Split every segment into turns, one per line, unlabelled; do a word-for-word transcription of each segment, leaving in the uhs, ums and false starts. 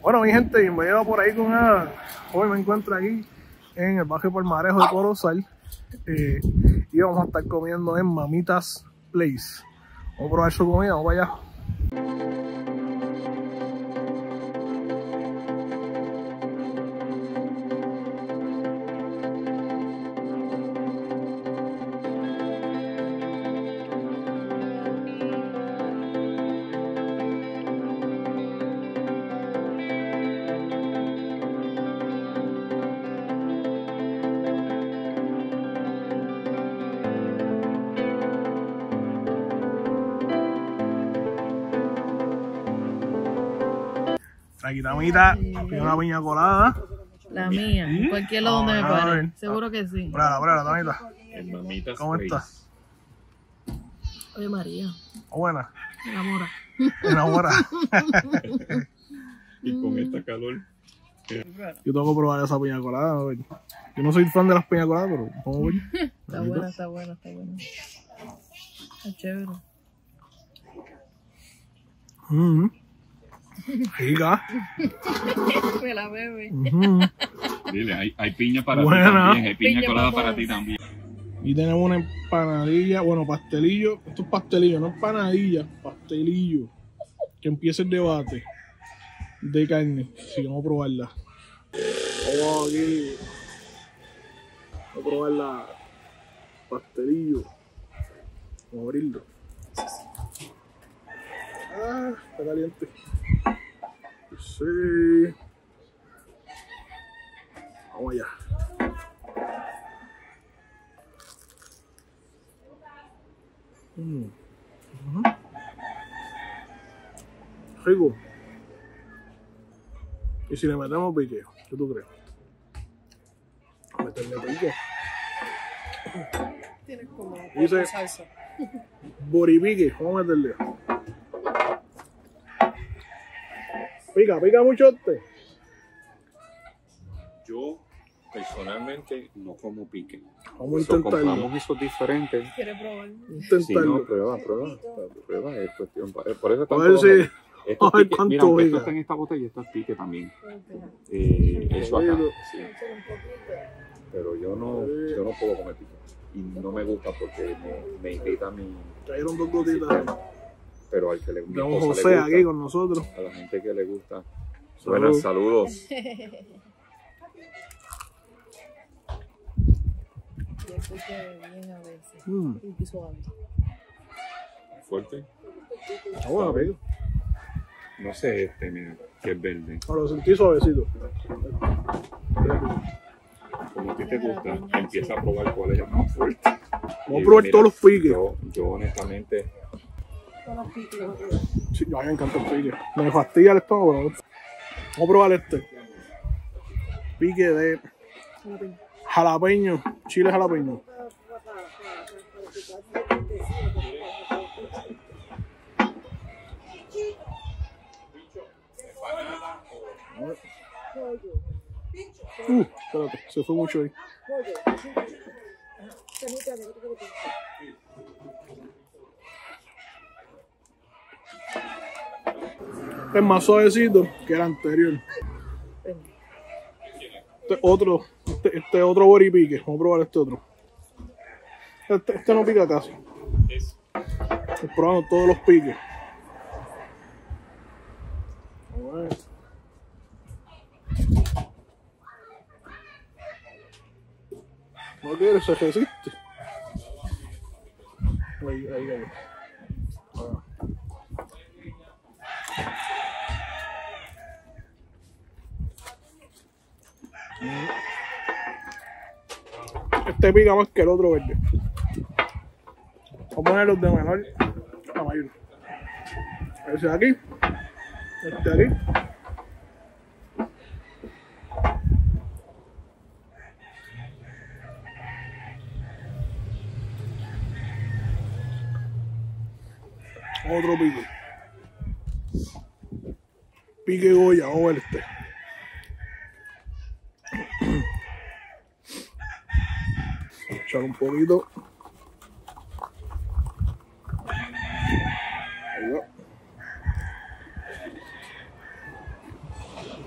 Bueno, mi gente, bienvenido por ahí con Ada. Hoy me encuentro aquí en el barrio Palmarejo de Corozal eh, y vamos a estar comiendo en Mamitas Place. Vamos a probar su comida, vamos para allá. Traquitamita y una piña colada.
La mía, en cualquier lado donde me pare. Seguro que sí.
Pruébala, pruébala, Tamita.
El Mamitas
¿Cómo
Place.
estás?
Oye, María,
Buena.
me enamora.
Enamora.
Y con esta calor.
Yo tengo que probar esa piña colada. A ver. Yo no soy fan de las piñas coladas, pero vamos a ver.
Está buena, está buena, está buena. Está chévere.
Mm. Rica.
Me la bebe.
Mm.
Dile, hay, hay piña para
Buena.
ti también, hay piña,
Piña
colada
para
para
todos.
ti también.
Y tenemos una empanadilla, bueno, pastelillo. Esto es pastelillo, no empanadilla, pastelillo. Que empiece el debate de carne. Sí, vamos a probarla. Vamos aquí. Vamos a probar la pastelillo. Vamos a abrirlo. Ah, está caliente. Sí. Vamos allá. Mm. Ujú. Rico. Y si le metemos pique, ¿qué tú crees? Meterle pique.
Tienes como
Dice-
salsa.
Boripique, vamos a meterle. Pica, pica mucho este.
Yo personalmente no como pique.
Vamos a
So,
intentarlo.
compramos esos diferentes.
¿Quieres probar?
Si no,
Intentarlo.
prueba, prueba, prueba, es cuestión. Por eso
A ver si.
Esto
a ver
es pique.
cuánto
Mira, aunque esto
pica.
está en esta botella, esto es pique también. Eh, eso acá, sí. Pero yo no, yo no puedo comer pique. Y no me gusta porque me, me irrita mi
Cayeron dos gotitas.
sistema. Pero al que le, mi
Tenemos
esposa
José
le gusta,
aquí con nosotros.
a la gente que le gusta.
Salud.
Buenas, saludos.
Yo escuché bien a veces.
Mm.
Y suave.
Fuerte.
Está bueno, pico.
No sé este, mira, que es verde.
Ahora lo sentí suavecito.
Como a ti te gusta, empieza a probar cuál es el más fuerte.
Vamos
Y
a probar
mira,
todos los piques.
Yo, yo honestamente,
Sí, a mí me encanta el pique. Me fastidia el estómago, pero me gusta. Vamos a probar este. Pique de jalapeño, chile jalapeño. Uh, espérate, se fue mucho ahí. Es más suavecito que el anterior. Este otro, este, este otro boripique. Vamos a probar este otro. Este, este no pica casi. Estoy probando todos los piques. A ver. No quiere, se resiste. Ahí, ahí, ahí. Ah. Este pica más que el otro verde. Vamos a poner los de menor a mayor. Ese de aquí. Este de aquí. Otro pique. Pique Goya, vamos a ver este. Echar un poquito. Ahí va.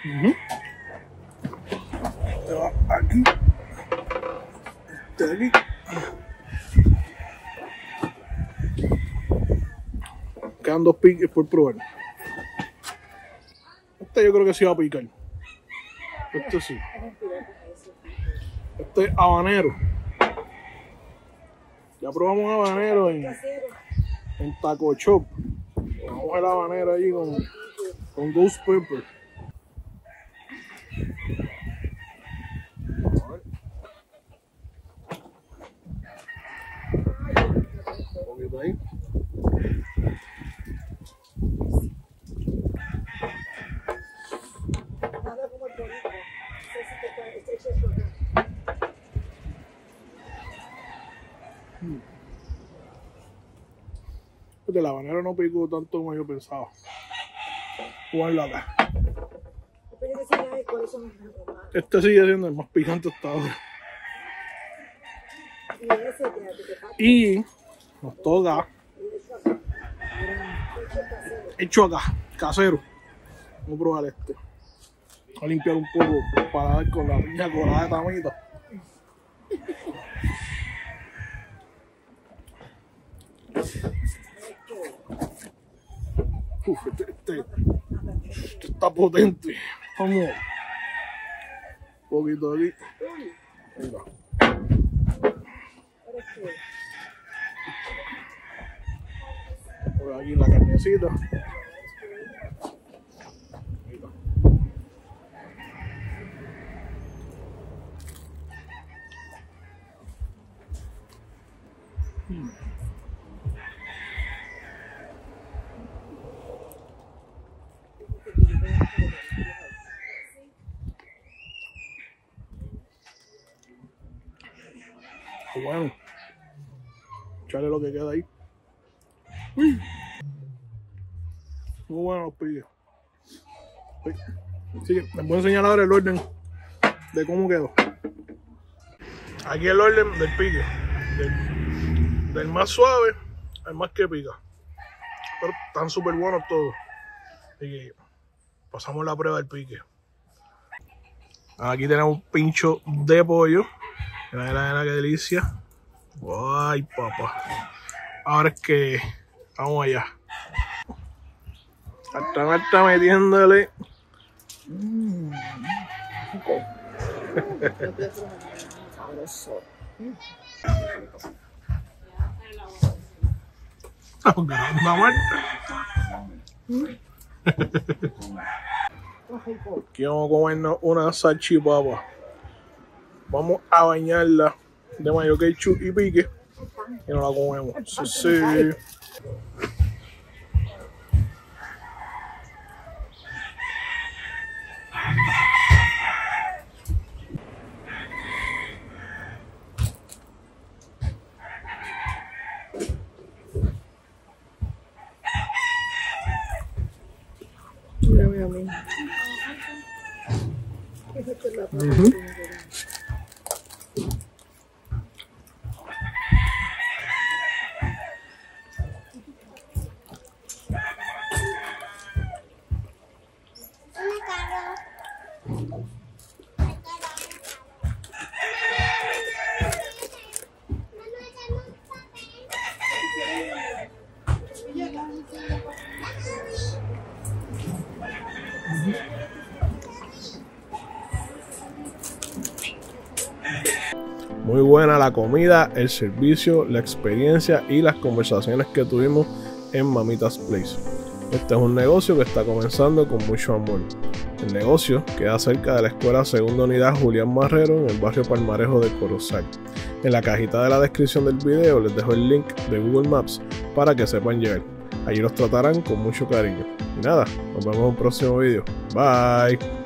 Uh-huh. Este va aquí. Este de aquí. Quedan dos piques por probar. Este yo creo que sí va a picar. Este sí. Este es habanero. Ya probamos habanero en, en Taco Shop. Vamos el habanero ahí con, con Ghost Pepper. Un poquito ahí. El habanero no picó tanto como yo pensaba. Jugarlo acá. Este sigue siendo el más picante hasta ahora. Y nos toca hecho acá, casero. Vamos a probar este. Voy a limpiar un poco para dar con la piña colada de tamita. Uf, este, este, este está potente. Vamos. Un poquito aquí. Ahí va. Por aquí la carnecita. Ahí va. Hmm. Bueno, echarle lo que queda ahí. Uy. Muy bueno los piques. Así que les voy a enseñar ahora el orden de cómo quedó. Aquí el orden del pique. Del, del más suave al más que pica. Pero están súper buenos todos. Así que pasamos la prueba del pique. Aquí tenemos un pincho de pollo. Mira, mira, mira qué delicia. Ay, papá. Ahora es que vamos allá. Hasta está metiéndole. Mm. Aquí vamos a comernos una salchipapa. Vamos a bañarla de mayo ketchup y pique y nos la comemos. Sí, sí.
Mira, mira, mira.
Uh-huh. Muy buena la comida, el servicio, la experiencia y las conversaciones que tuvimos en Mamitas Place. Este es un negocio que está comenzando con mucho amor. El negocio queda cerca de la Escuela Segunda Unidad Julián Marrero en el barrio Palmarejo de Corozal. En la cajita de la descripción del video les dejo el link de Google Maps para que sepan llegar. Allí los tratarán con mucho cariño. Y nada, nos vemos en un próximo video. Bye.